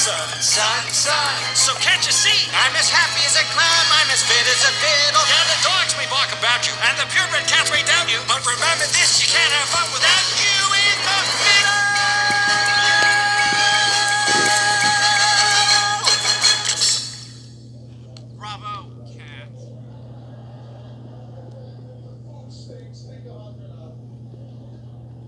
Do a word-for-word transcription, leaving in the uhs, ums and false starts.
son, son, son. So can't you see? I'm as happy as a clam, I'm as fit as a fiddle. Yeah, the dogs may bark about you, and the purebred cats may doubt you. But remember this, you can't have fun without you in the middle.